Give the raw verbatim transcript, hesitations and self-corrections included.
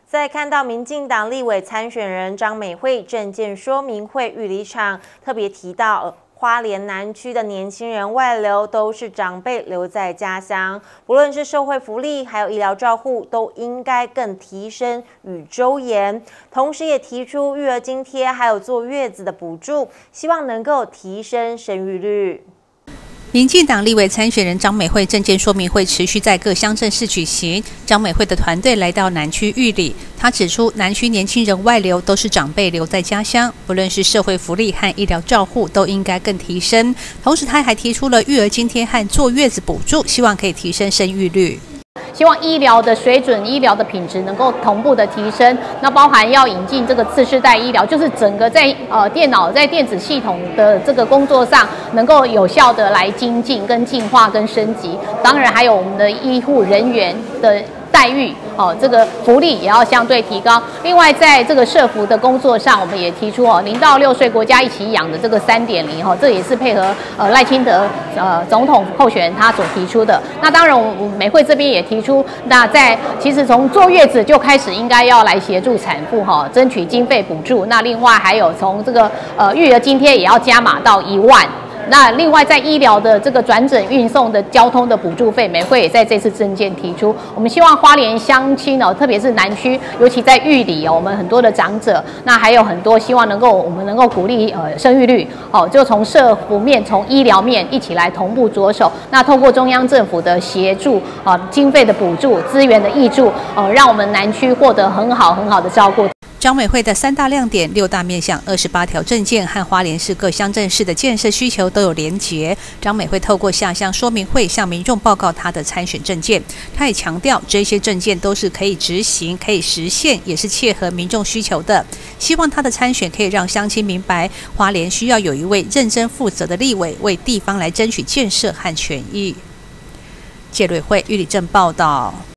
在看到民进党立委参选人张美慧政见说明会预离场，特别提到花莲南区的年轻人外流都是长辈留在家乡，不论是社会福利还有医疗照护，都应该更提升与周延。同时也提出育儿津贴还有坐月子的补助，希望能够提升生育率。 民进党立委参选人张美慧政见说明会持续在各乡镇市举行。张美慧的团队来到南区玉里，她指出，南区年轻人外流都是长辈留在家乡，不论是社会福利和医疗照护，都应该更提升。同时，她还提出了育儿津贴和坐月子补助，希望可以提升生育率。 希望医疗的水准、医疗的品质能够同步的提升，那包含要引进这个次世代医疗，就是整个在呃电脑在电子系统的这个工作上，能够有效的来精进、跟进化、跟升级。当然还有我们的医护人员的 待遇哦，这个福利也要相对提高。另外，在这个社福的工作上，我们也提出哦，零到六岁国家一起养的这个三点零哈，这也是配合呃赖清德呃总统候选人他所提出的。那当然，我们美慧这边也提出，那在其实从坐月子就开始应该要来协助产妇哈，争取经费补助。那另外还有从这个呃育儿津贴也要加码到一万。 那另外，在医疗的这个转诊运送的交通的补助费，美慧也在这次政见提出，我们希望花莲乡亲哦，特别是南区，尤其在玉里哦，我们很多的长者，那还有很多希望能够我们能够鼓励呃生育率哦，就从社福面、从医疗面一起来同步着手。那透过中央政府的协助啊，经费的补助、资源的挹注，呃，让我们南区获得很好很好的照顾。 张美慧的三大亮点、六大面向、二十八条政见和花莲市各乡镇市的建设需求都有连结。张美慧透过下乡说明会向民众报告她的参选政见，她也强调这些政见都是可以执行、可以实现，也是切合民众需求的。希望她的参选可以让乡亲明白，花莲需要有一位认真负责的立委为地方来争取建设和权益。谢瑞慧、玉里镇报道。